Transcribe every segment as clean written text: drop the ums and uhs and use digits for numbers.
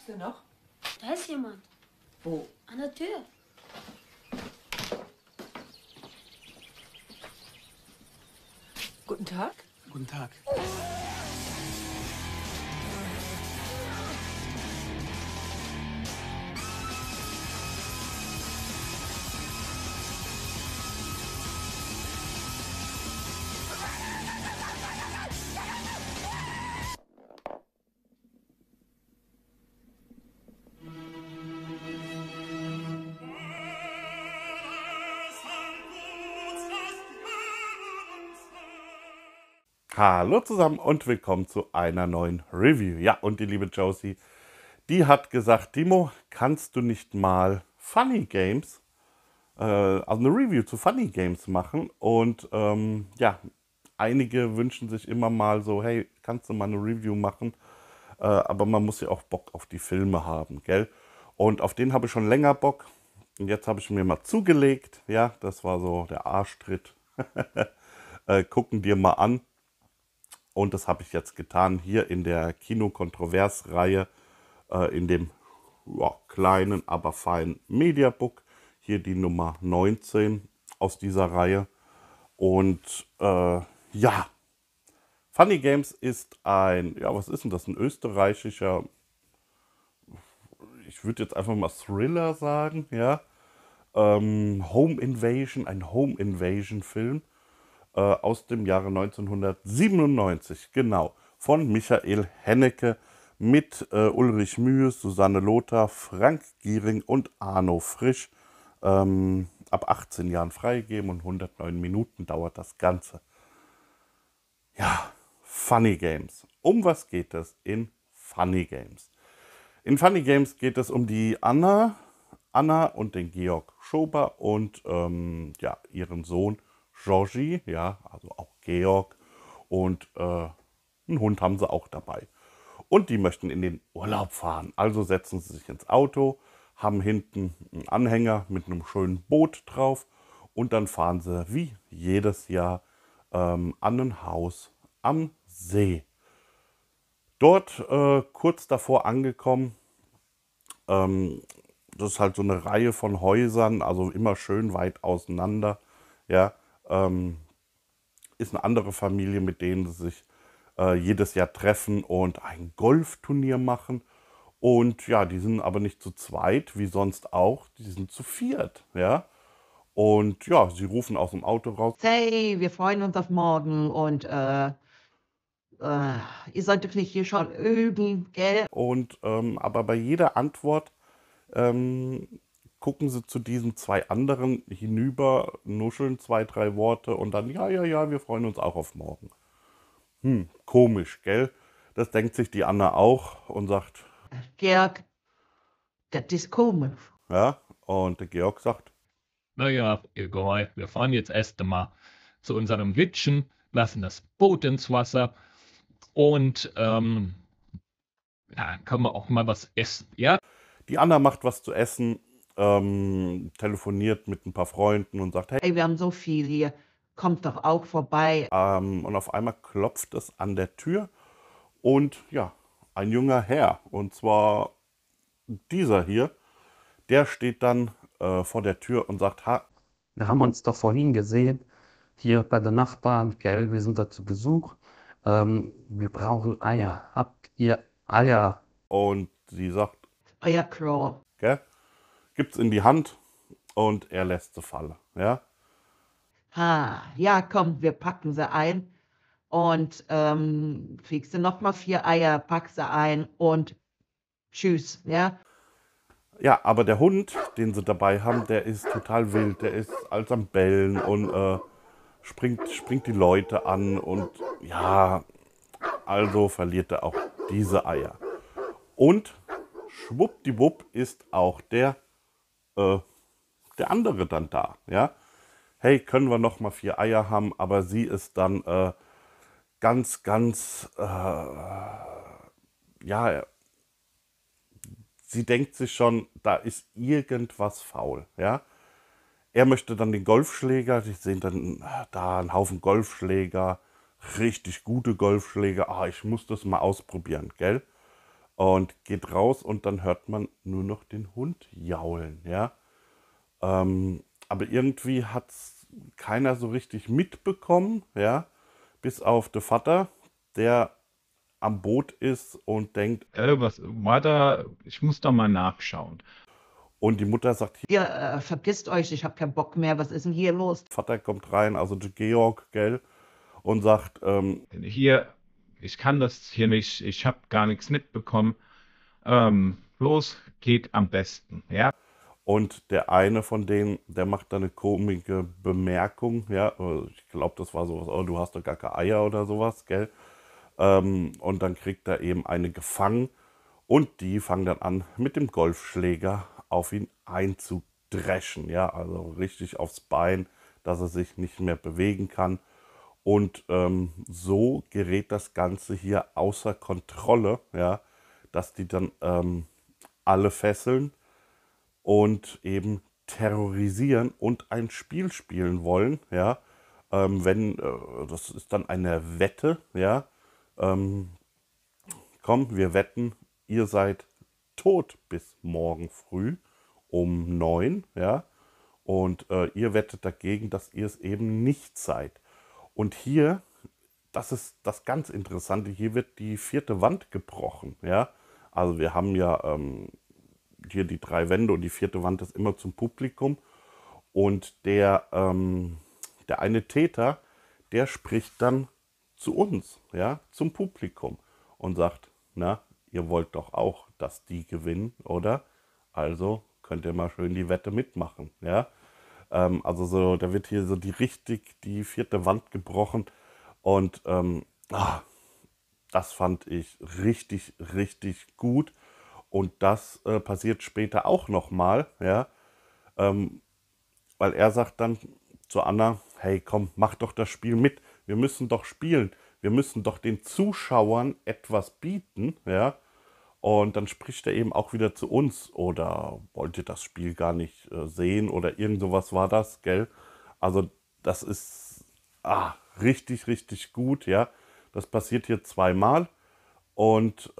du noch? Da ist jemand. Wo? An der Tür. Guten Tag. Guten Tag. Hallo zusammen und willkommen zu einer neuen Review. Ja, und die liebe Josie, die hat gesagt, Timo, kannst du nicht mal Funny Games, also eine Review zu Funny Games machen? Und ja, einige wünschen sich immer mal so, hey, kannst du mal eine Review machen? Aber man muss ja auch Bock auf die Filme haben, gell? Und auf den habe ich schon länger Bock. Und jetzt habe ich mir mal zugelegt, ja, das war so der Arschtritt. Gucken dir mal an. Und das habe ich jetzt getan hier in der Kino-Kontrovers-Reihe, in dem kleinen, aber feinen Mediabook. Hier die Nummer 19 aus dieser Reihe. Und ja, Funny Games ist ein, ja, was ist denn das? Ein österreichischer, ich würde jetzt einfach mal Thriller sagen, ja. Home Invasion, ein Home Invasion-Film. Aus dem Jahre 1997, genau, von Michael Hennecke mit Ulrich Mühes, Susanne Lothar, Frank Giering und Arno Frisch. Ab 18 Jahren freigegeben und 109 Minuten dauert das Ganze. Ja, Funny Games. Um was geht es in Funny Games? In Funny Games geht es um die Anna und den Georg Schober und ja, ihren Sohn Georgi, ja, also auch Georg, und einen Hund haben sie auch dabei. Und die möchten in den Urlaub fahren. Also setzen sie sich ins Auto, haben hinten einen Anhänger mit einem schönen Boot drauf und dann fahren sie wie jedes Jahr an ein Haus am See. Dort kurz davor angekommen, das ist halt so eine Reihe von Häusern, also immer schön weit auseinander, ja. Ist eine andere Familie, mit denen sie sich jedes Jahr treffen und ein Golfturnier machen. Und ja, die sind aber nicht zu zweit, wie sonst auch, die sind zu viert, ja. Und ja, sie rufen aus dem Auto raus. Hey, wir freuen uns auf morgen und ihr solltet nicht hier schon üben, gell? Und aber bei jeder Antwort gucken sie zu diesen zwei anderen hinüber, nuscheln 2, 3 Worte und dann, ja, wir freuen uns auch auf morgen. Komisch, gell? Das denkt sich die Anna auch und sagt, Georg, das ist komisch. ja, und der Georg sagt, Naja, egal, wir fahren jetzt erst einmal zu unserem Witchen, lassen das Boot ins Wasser und ja, können wir auch mal was essen, ja? die Anna macht was zu essen, telefoniert mit ein paar Freunden und sagt, hey, Hey, wir haben so viel hier. Kommt doch auch vorbei. und auf einmal klopft es an der Tür und ja, ein junger Herr, und zwar dieser hier, der steht dann vor der Tür und sagt, Wir haben uns doch vorhin gesehen, hier bei den Nachbarn, gell, wir sind da zu Besuch. Wir brauchen Eier. Habt ihr Eier? und sie sagt, Euer Klo. gell, gibt's in die Hand und er lässt sie fallen, ja. Ja, komm, wir packen sie ein und kriegst du noch mal 4 Eier, pack sie ein und tschüss, ja? Ja, aber der Hund, den sie dabei haben, der ist total wild. Der ist als am Bellen und springt die Leute an. Und ja, also verliert er auch diese Eier. Und schwuppdiwupp ist auch der andere dann da. Ja? Hey, können wir noch mal 4 Eier haben? Aber sie ist dann ganz, ja, sie denkt sich schon, da ist irgendwas faul, ja. Er möchte dann den Golfschläger, die sehen dann da einen Haufen Golfschläger, richtig gute Golfschläger. Ich muss das mal ausprobieren, gell? und geht raus und dann hört man nur noch den Hund jaulen, ja. Aber irgendwie hat es keiner so richtig mitbekommen, ja, bis auf den Vater, der am Boot ist und denkt, Was war da? Ich muss da mal nachschauen. und die Mutter sagt, Ihr verpisst euch, ich habe keinen Bock mehr, was ist denn hier los? Vater kommt rein, also der Georg, gell, und sagt, Hier, ich kann das hier nicht, ich habe gar nichts mitbekommen. Los, geht am besten, ja? und der eine von denen, der macht da eine komische Bemerkung, ja, ich glaube, das war sowas, oh, du hast doch gar keine Eier oder sowas, gell, und dann kriegt er eben eine gefangen und die fangen dann an, mit dem Golfschläger auf ihn einzudreschen, ja, also richtig aufs Bein, dass er sich nicht mehr bewegen kann. Und so gerät das Ganze hier außer Kontrolle, ja, dass die dann alle fesseln und eben terrorisieren und ein Spiel spielen wollen, ja. Das ist dann eine Wette, ja. Komm, wir wetten, ihr seid tot bis morgen früh um 9, ja. Und ihr wettet dagegen, dass ihr es eben nicht seid. Und hier, das ist das ganz Interessante, hier wird die vierte Wand gebrochen, ja. Also wir haben ja hier die 3 Wände und die vierte Wand ist immer zum Publikum. Und der eine Täter, der spricht dann zu uns, ja, zum Publikum und sagt, na, ihr wollt doch auch, dass die gewinnen, oder? Also könnt ihr mal schön die Wette mitmachen, ja. Also so, da wird hier so die vierte Wand gebrochen und das fand ich richtig, richtig gut. Und das passiert später auch nochmal, ja, weil er sagt dann zu Anna, hey komm, mach doch das Spiel mit, wir müssen doch spielen, wir müssen doch den Zuschauern etwas bieten, ja. Und dann spricht er eben auch wieder zu uns oder wollt ihr das Spiel gar nicht sehen oder irgend sowas war das, gell? Also das ist richtig, richtig gut, ja. Das passiert hier zweimal und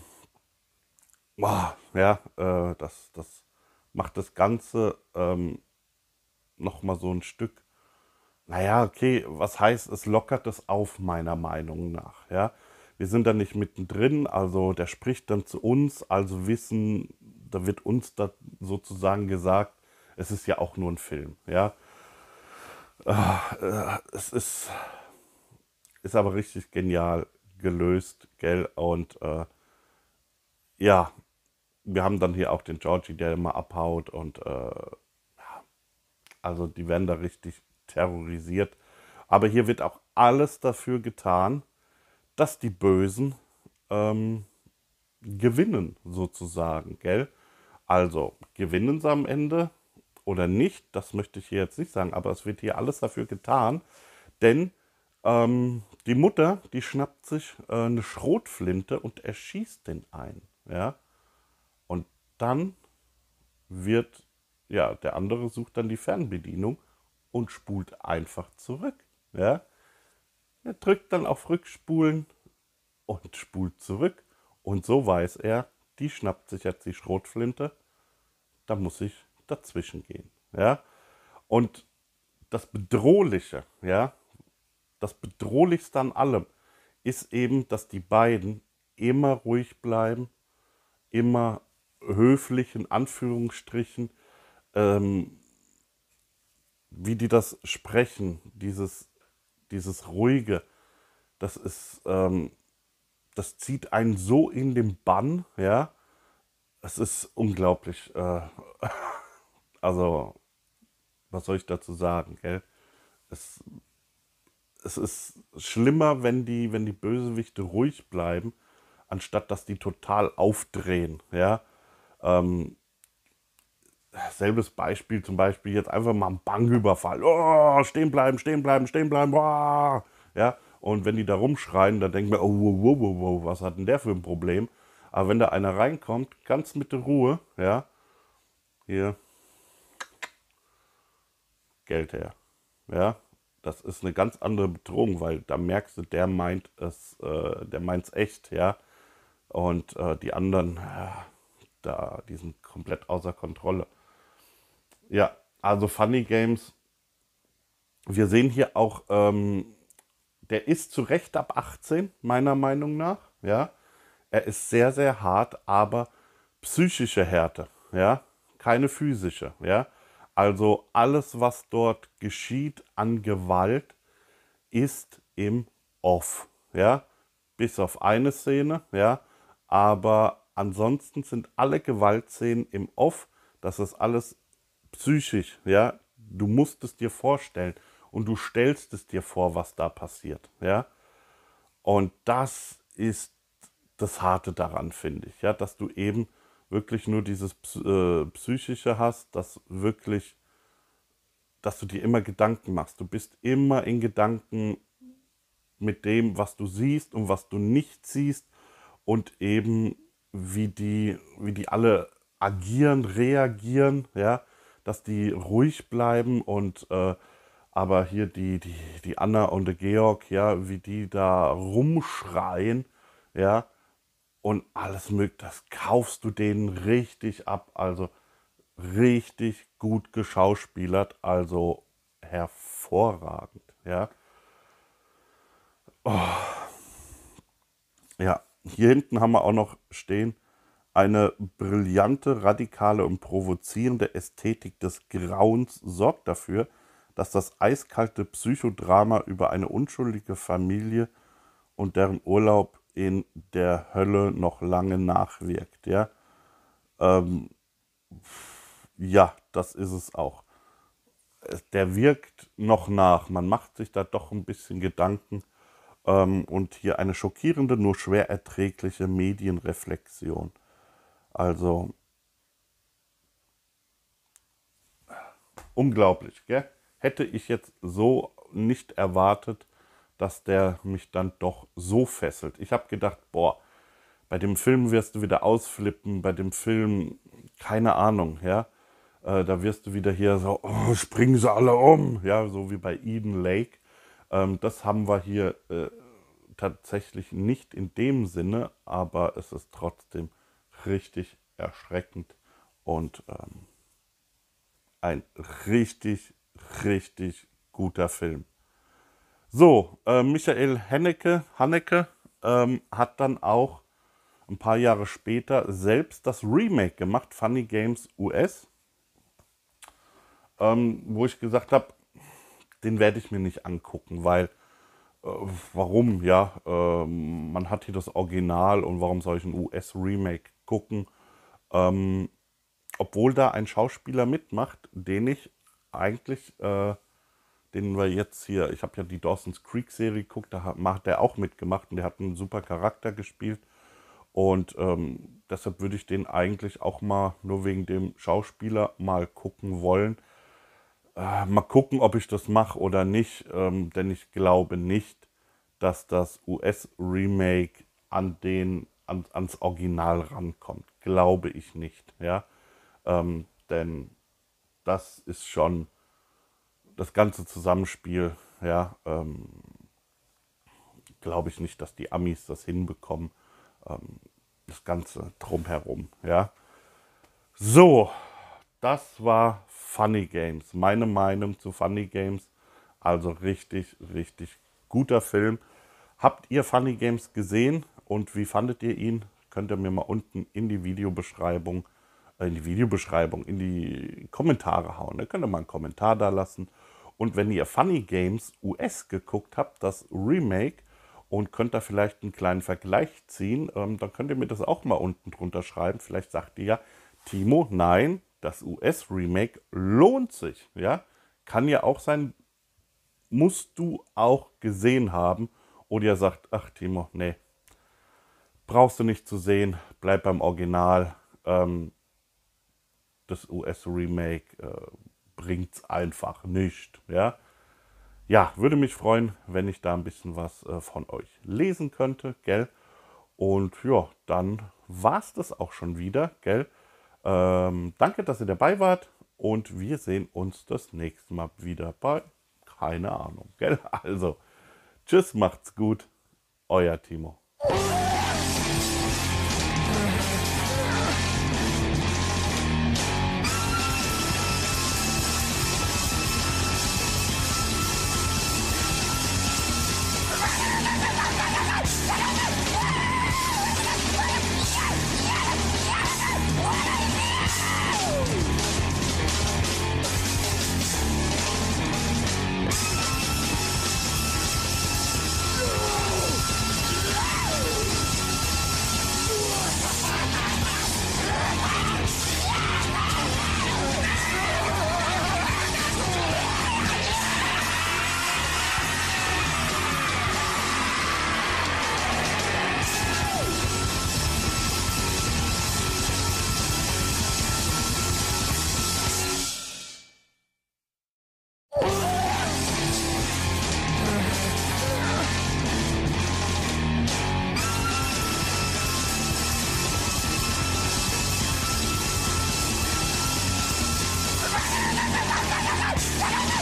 das macht das Ganze nochmal so ein Stück, naja, okay, was heißt, es lockert es auf, meiner Meinung nach, ja. Wir sind da nicht mittendrin, also der spricht dann zu uns, also wissen, da wird uns da sozusagen gesagt, es ist ja auch nur ein Film, ja. Es ist aber richtig genial gelöst, gell, und ja, wir haben dann hier auch den Georgie, der immer abhaut und also die werden da richtig terrorisiert. Aber hier wird auch alles dafür getan, dass die Bösen gewinnen, sozusagen, gell? Also, gewinnen sie am Ende oder nicht, das möchte ich hier jetzt nicht sagen, aber es wird hier alles dafür getan, denn die Mutter, die schnappt sich eine Schrotflinte und erschießt den einen, ja? Und dann wird, ja, der andere sucht dann die Fernbedienung und spult einfach zurück, ja? Er drückt dann auf Rückspulen und spult zurück. Und so weiß er, die schnappt sich jetzt die Schrotflinte, da muss ich dazwischen gehen. Ja? Und das Bedrohliche, ja, das Bedrohlichste an allem ist eben, dass die beiden immer ruhig bleiben, immer höflich in Anführungsstrichen, wie die das sprechen, dieses Ruhige, das ist, das zieht einen so in den Bann, ja, es ist unglaublich, also, was soll ich dazu sagen, gell? Es ist schlimmer, wenn die Bösewichte ruhig bleiben, anstatt dass die total aufdrehen, ja. Selbes Beispiel, zum Beispiel jetzt einfach mal ein Banküberfall. Oh, stehen bleiben, stehen bleiben, stehen bleiben. Oh, ja, und wenn die da rumschreien, dann denkt man, oh, wow, wow, wow, was hat denn der für ein Problem? Aber wenn da einer reinkommt, ganz mit der Ruhe, ja, hier, Geld her. Ja, das ist eine ganz andere Bedrohung, weil da merkst du, der meint's echt, ja. Und die anderen, die sind komplett außer Kontrolle. Ja, also Funny Games. Wir sehen hier auch, der ist zu Recht ab 18, meiner Meinung nach. Ja, er ist sehr, sehr hart, aber psychische Härte, ja, keine physische, ja. Also alles, was dort geschieht an Gewalt, ist im Off, ja, bis auf eine Szene, ja, aber ansonsten sind alle Gewaltszenen im Off, das ist alles psychisch, ja, du musst es dir vorstellen und du stellst es dir vor, was da passiert, ja, und das ist das Harte daran, finde ich, ja, dass du eben wirklich nur dieses Psychische hast, dass du dir immer Gedanken machst. Du bist immer in Gedanken mit dem, was du siehst und was du nicht siehst und eben wie die alle agieren, reagieren, ja, dass die ruhig bleiben und aber hier die Anna und der Georg, ja, wie die da rumschreien, ja, und alles mögliche, das kaufst du denen richtig ab, also richtig gut geschauspielert, also hervorragend, ja. Ja, hier hinten haben wir auch noch stehen, eine brillante, radikale und provozierende Ästhetik des Grauens sorgt dafür, dass das eiskalte Psychodrama über eine unschuldige Familie und deren Urlaub in der Hölle noch lange nachwirkt. Ja, ja, das ist es auch. Der wirkt noch nach. Man macht sich da doch ein bisschen Gedanken. Und hier eine schockierende, nur schwer erträgliche Medienreflexion. Also unglaublich, gell? Hätte ich jetzt so nicht erwartet, dass der mich dann doch so fesselt. Ich habe gedacht, boah, bei dem Film wirst du wieder ausflippen, bei dem Film, keine Ahnung, ja, da wirst du wieder hier so, oh, springen sie alle um, ja, so wie bei Eden Lake. Das haben wir hier tatsächlich nicht in dem Sinne, aber es ist trotzdem richtig erschreckend und ein richtig, richtig guter Film. So, Michael Haneke hat dann auch ein paar Jahre später selbst das Remake gemacht, Funny Games US, wo ich gesagt habe, den werde ich mir nicht angucken, weil warum, ja, man hat hier das Original und warum soll ich ein US-Remake gucken, obwohl da ein Schauspieler mitmacht, den ich eigentlich, den wir jetzt hier, ich habe ja die Dawson's Creek Serie geguckt, da hat der auch mitgemacht und der hat einen super Charakter gespielt und deshalb würde ich den eigentlich auch mal nur wegen dem Schauspieler mal gucken wollen. Mal gucken, ob ich das mache oder nicht, denn ich glaube nicht, dass das US-Remake ans Original rankommt. Glaube ich nicht, ja. Denn das ist schon das ganze Zusammenspiel, ja. Glaube ich nicht, dass die Amis das hinbekommen. Das Ganze drumherum, ja. So, das war Funny Games. Meine Meinung zu Funny Games. Also richtig, richtig guter Film. Habt ihr Funny Games gesehen und wie fandet ihr ihn? Könnt ihr mir mal unten in die Videobeschreibung, in die Kommentare hauen. Da könnt ihr mal einen Kommentar da lassen. Und wenn ihr Funny Games US geguckt habt, das Remake, und könnt da vielleicht einen kleinen Vergleich ziehen, dann könnt ihr mir das auch mal unten drunter schreiben. Vielleicht sagt ihr ja, Timo, nein, das US-Remake lohnt sich. Ja? Kann ja auch sein, musst du auch gesehen haben. Oder ihr sagt, ach Timo, nee, brauchst du nicht zu sehen, bleib beim Original. Das US-Remake bringt es einfach nicht. Ja? Ja, würde mich freuen, wenn ich da ein bisschen was von euch lesen könnte, gell? Und ja, dann war es das auch schon wieder, gell? Danke, dass ihr dabei wart und wir sehen uns das nächste Mal wieder bei, keine Ahnung, gell? Also, tschüss, macht's gut, euer Timo. Shut up!